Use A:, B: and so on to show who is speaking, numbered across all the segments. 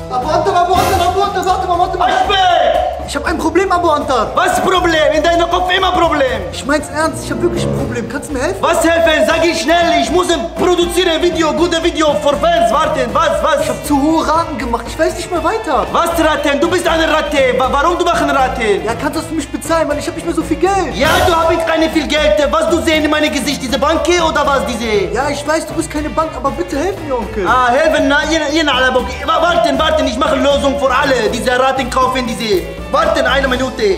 A: Abu Antar, warte mal. Ich hab ein Problem, Abu Antar.
B: Was Problem? In deinem Kopf immer Problem.
A: Ich mein's ernst, ich hab wirklich ein Problem. Kannst du mir helfen?
B: Was helfen? Sag ich schnell. Ich muss produzieren Video, gute Video für Fans. Warten, was?
A: Ich hab zu hohe Raten gemacht. Ich weiß nicht mehr weiter.
B: Was Raten? Du bist eine Ratte. Warum du machen Raten?
A: Ja, kannst du für mich bezahlen, weil ich hab nicht mehr so viel Geld.
B: Ja, du hast jetzt keine viel Geld. Was du sehen in meinem Gesicht? Diese Banke oder was diese?
A: Ja, ich weiß, du bist keine Bank, aber bitte helf mir, Onkel.
B: Ah, helfen? Na, warten. Ich mache Lösung für alle. Diese Raten kaufen, diese. Warten, eine Minute.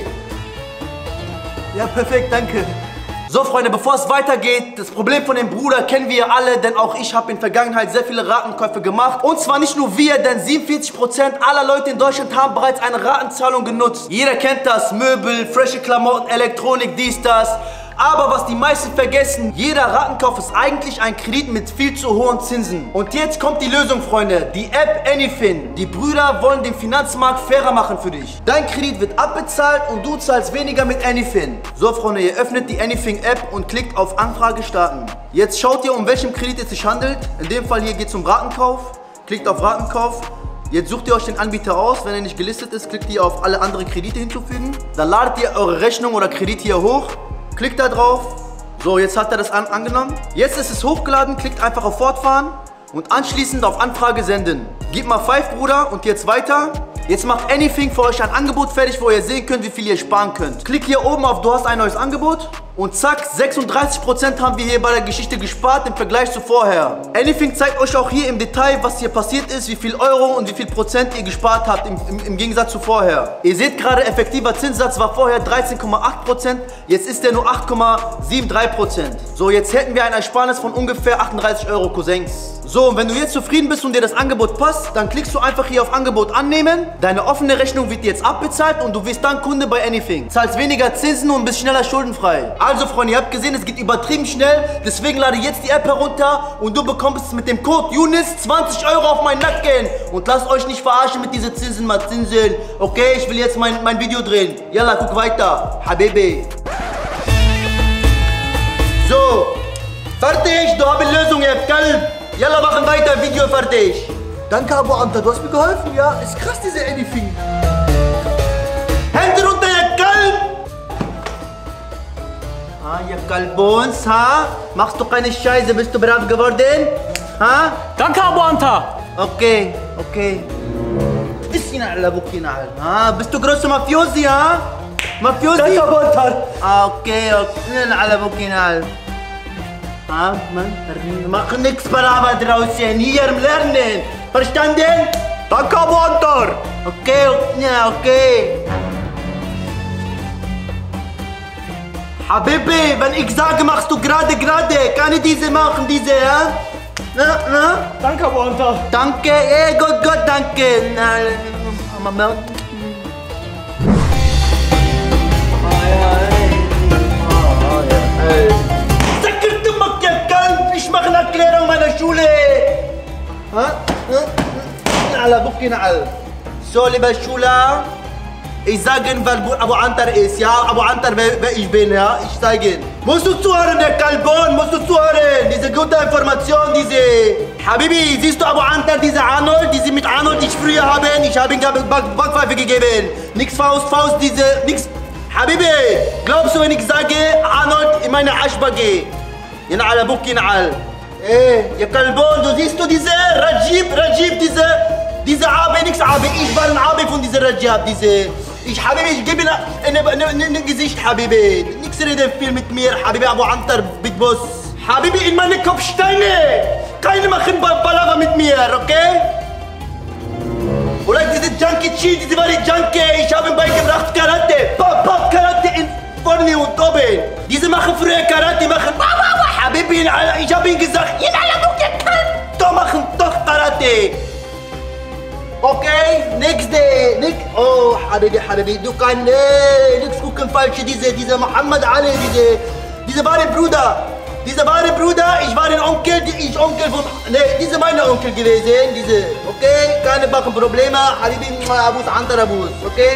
A: Ja, perfekt, danke.
B: So, Freunde, bevor es weitergeht, das Problem von dem Bruder kennen wir alle, denn auch ich habe in der Vergangenheit sehr viele Ratenkäufe gemacht. Und zwar nicht nur wir, denn 47% aller Leute in Deutschland haben bereits eine Ratenzahlung genutzt. Jeder kennt das, Möbel, frische Klamotten, Elektronik, dies, das. Aber was die meisten vergessen, jeder Ratenkauf ist eigentlich ein Kredit mit viel zu hohen Zinsen. Und jetzt kommt die Lösung, Freunde. Die App Anyfin. Die Brüder wollen den Finanzmarkt fairer machen für dich. Dein Kredit wird abbezahlt und du zahlst weniger mit Anyfin. So, Freunde, ihr öffnet die Anyfin App und klickt auf Anfrage starten. Jetzt schaut ihr, um welchen Kredit es sich handelt. In dem Fall hier geht es um Ratenkauf. Klickt auf Ratenkauf. Jetzt sucht ihr euch den Anbieter aus. Wenn er nicht gelistet ist, klickt ihr auf alle anderen Kredite hinzufügen. Dann ladet ihr eure Rechnung oder Kredit hier hoch. Klickt da drauf. So, jetzt hat er das angenommen. Jetzt ist es hochgeladen. Klickt einfach auf Fortfahren und anschließend auf Anfrage senden. Gebt mal 5, Bruder, und jetzt weiter. Jetzt macht Anyfin für euch ein Angebot fertig, wo ihr sehen könnt, wie viel ihr sparen könnt. Klickt hier oben auf Du hast ein neues Angebot. Und zack, 36% haben wir hier bei der Geschichte gespart im Vergleich zu vorher. Anyfin zeigt euch auch hier im Detail, was hier passiert ist, wie viel Euro und wie viel Prozent ihr gespart habt im Gegensatz zu vorher. Ihr seht gerade, effektiver Zinssatz war vorher 13,8%, jetzt ist der nur 8,73%. So, jetzt hätten wir ein Ersparnis von ungefähr 38 Euro, Cousins. So, und wenn du jetzt zufrieden bist und dir das Angebot passt, dann klickst du einfach hier auf Angebot annehmen. Deine offene Rechnung wird jetzt abbezahlt und du wirst dann Kunde bei Anyfin. Zahlst weniger Zinsen und bist schneller schuldenfrei. Also, Freunde, ihr habt gesehen, es geht übertrieben schnell. Deswegen lade jetzt die App herunter und du bekommst mit dem Code Younes 20 Euro auf meinen Nacken. Und lasst euch nicht verarschen mit diesen Zinsen, mal Zinsen. Okay, ich will jetzt mein Video drehen. Yalla, guck weiter. Habibi. So, fertig, du hast eine Lösung, ihr Kalb. Yalla, machen weiter, Video fertig.
A: Danke, Abu Antar, du hast mir geholfen, ja? Ist krass, diese Anyfin.
B: Hände runter, ihr Kalb. Ah, ihr Kalbons, ha? Machst du keine Scheiße, bist du brav geworden? Ha?
C: Danke, Abu Antar.
B: Okay. Bisschen ala Bukinal. Ah, bist du großer Mafiosi, ha? Mafiosi?
A: Danke, Abu Antar.
B: Ah, okay. Ala Bukinal. Ah, mach nix Paraba draußen, hier im Lernen. Verstanden?
C: Danke, Abu Antar.
B: Okay. Habibi, wenn ich sage, machst du gerade. Kann ich diese machen, ja? Na?
C: Danke, Abu Antar.
B: Danke, gut, danke. Sag du mal, ich mache eine Erklärung meiner Schule. So, liebe Schüler, ich sage, wer Abu Antar ist, ja? Abu Antar, wer ich bin, ja? Ich zeige. Musst du zuhören, der Kalbon, musst du zuhören. Diese gute Information, Habibi, siehst du Abu Antar, diese Arnold, die sie mit Arnold ich früher haben? Ich habe ihm Backpfeife gegeben. Nix Faust, nix. Habibi, glaubst du, wenn ich sage, Arnold in meine Aschbagge? Yana ala Bukinal. Ja Kalbon, du siehst diese Rajib, diese Abi, nix Abi. Ich war ein Abi von dieser Rajab, Habibi, ich gebe ein Gesicht, Habibi. Nix reden viel mit mir, Habibi, Abu Antar, Big Boss. Habibi, in meine Kopfsteine. Keine machen Palaver mit mir, okay? Oder diese Junkie Chill, diese war die Junkie. Ich habe ihm beigebracht Karate. Pop, Karate in vorne und oben. Diese machen früher Karate, Habibi, ich habe ihm gesagt, machen doch Karate. Okay, next day. Oh, Habibi, du kannst nichts gucken falsch. Diese Muhammad Ali, diese wahre Bruder. Dieser wahre Bruder, ich war ein Onkel, Onkel von... Ne, diese meine Onkel gewesen, okay? Keine Probleme, Habibi, Abus, Antar Abus, okay?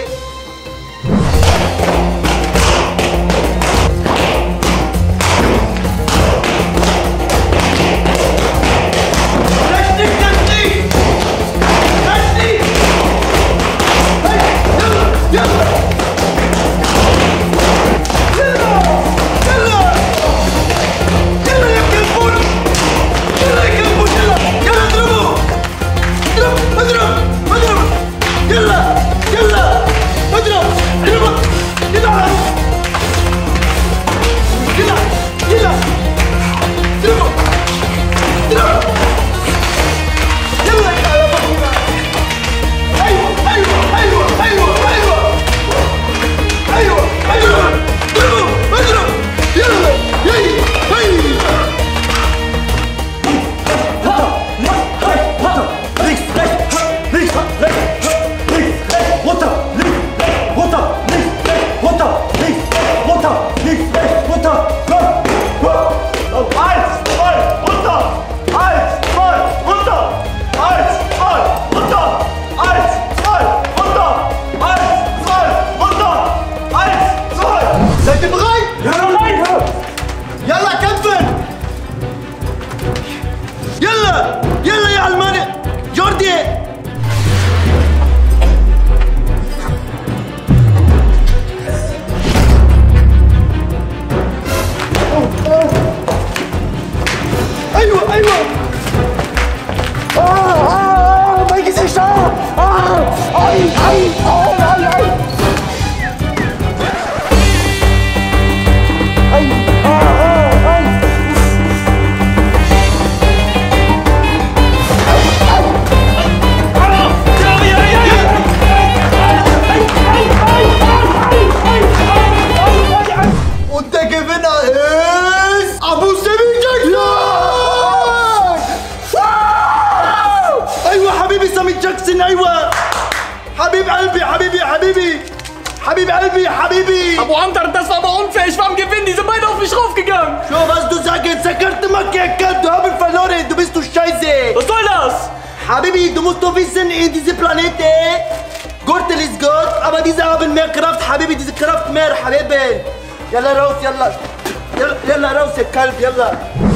A: Und der Gewinner ist Abu Sami Jackson!
B: ايوه حبيبي سامي جاكسون ايوه حبيب قلبي حبيبي حبيبي حبيب قلبي حبيبي
C: Abu Antar, das war aber unfair. Ich war am Gewinn. Die sind beide auf mich raufgegangen.
B: شو was du sagst سكرت مكة كلب du haben verloren du bist du scheiße
C: Was soll das?
B: حبيبي du musst doch wissen in diese Planete Gürtel ist Gott aber diese haben mehr Kraft حبيبي diese Kraft mehr حبيبي يلا raus يلا يلا raus يا كلب يلا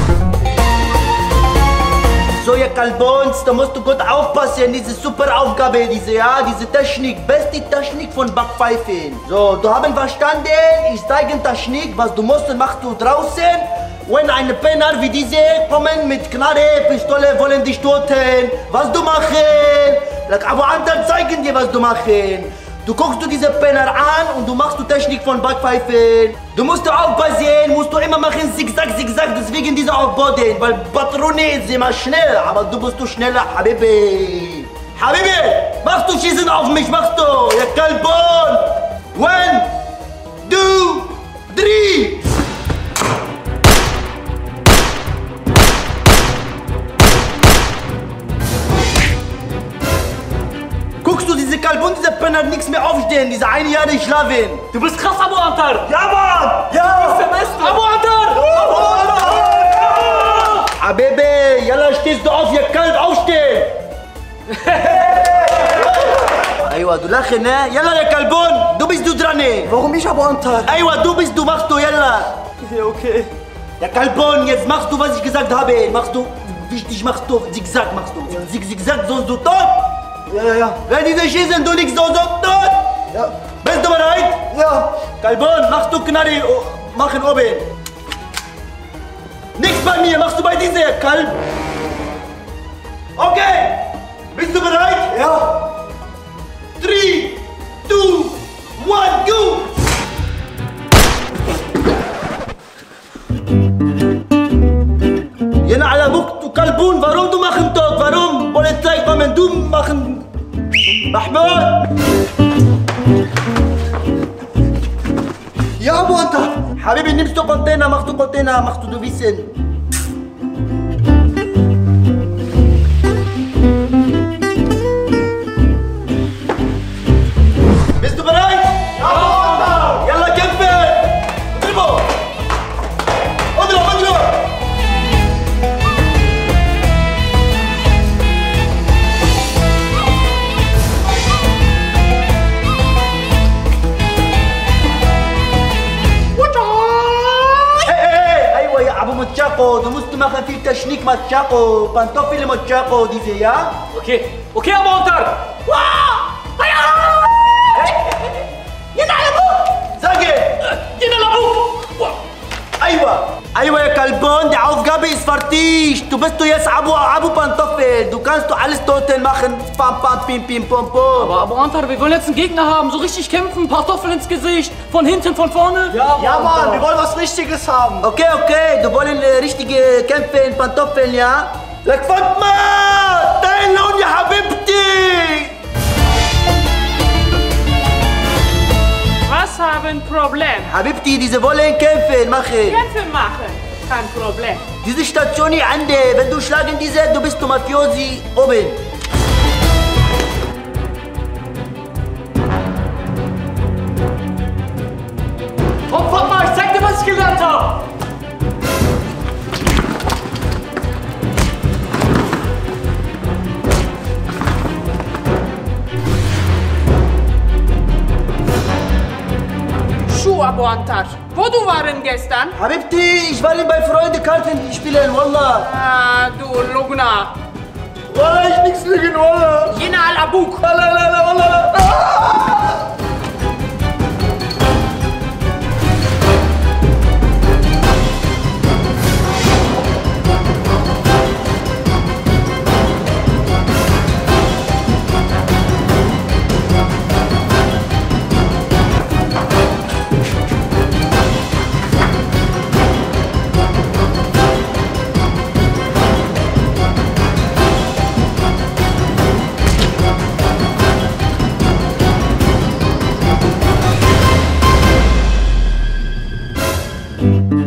B: So, ihr Kalbons, da musst du gut aufpassen, diese super Aufgabe, diese Technik, beste Technik von Backpfeifen. So, du haben verstanden, ich zeige Technik, was du musst, machst du draußen. Wenn eine Penner wie diese kommen mit Knarre, Pistole, wollen dich töten, was du machen? Aber andere zeigen dir, was du machen. Du guckst du diese Penner an und du machst du Technik von Backpfeifen. Du musst aufpassen, musst du immer machen Zigzag, Zigzag, deswegen diese auf Boden, weil Patrone ist immer schnell, aber du bist du schneller, Habibi. Habibi, machst du Schießen auf mich, machst du, ja Kalbon. 1, 2, 3. Guckst du, diese Kalbun, diese Penner, nichts mehr aufstehen, diese ein Jahr nicht schlafen.
C: Du bist krass, Abu Antar.
B: Ja, Mann! Ja!
C: Abu Antar!
B: Habibi, yalla stehst du auf, ihr Kalb, aufstehen! Aywa, du lachen, ne? Yalla, ya Kalbun, du bist du dran, ne?
A: Warum ich, Abu Antar?
B: Aywa, du bist du, machst du, yalla!
A: Ja, okay.
B: Ja, Kalbun, jetzt machst du, was ich gesagt habe. Machst du, wichtig, machst du, Zigzag machst du. Zigzag, sonst du tot!
A: Ja.
B: Wenn diese schießen, du liegst so tot!
A: Ja.
B: Bist du bereit?
A: Ja.
B: Kalbun, machst du Knarri, machen oben. Nichts bei mir, machst du bei dieser Kalb. Okay, bist du bereit?
A: Ja.
B: 3, 2, 1, go! Jena ala Muck, du Kalbun, warum du machen tot? Warum? Polizei kommen, du machen... Mahmoud!
A: Ja, Abu Antar.
B: Habibi, nimmst du Container, machst du Wissen. Bist du bereit? Ja, Mann! Yalla, kämpfen! Tempo! Odra! Hey, ja, Abu Machako, du musst machen viel Technik, Machako, Pantoffel Machako, diese, ja?
C: Okay, Abu Antar.
B: Sage! Aywa, ya Kalbon, die Aufgabe ist fertig. Du bist jetzt Abu Pantoffel. Du kannst alles total machen. Pam, pam, pim, pim, pom, pom.
C: Aber Abu Antar, wir wollen jetzt einen Gegner haben. So richtig kämpfen, Kartoffeln ins Gesicht. Von hinten, von vorne.
A: Ja, Mann, wir wollen was Richtiges haben.
B: Okay, du wollen richtige Kämpfe in Pantoffeln, ja? Lak Fatma! Dein Lohn, ya Habibti!
D: Was haben Problem?
B: Habibti, diese wollen kämpfen, machen.
D: Kämpfe machen, kein Problem.
B: Diese Station hier Ande, wenn du schlagen diese, du bist du Mafiosi oben.
C: Komm, Fatma, ich zeig dir, was ich gelernt habe.
D: Schuh, Abu Antar. Wo du waren gestern?
B: Habibti, ich war bei Freunden Karten spielen, Wallah.
D: Ah, du Lugna.
B: Wallah, ich nix lügen, Wallah.
D: Jena al-Abuk.
B: Wallah. Dankeschön.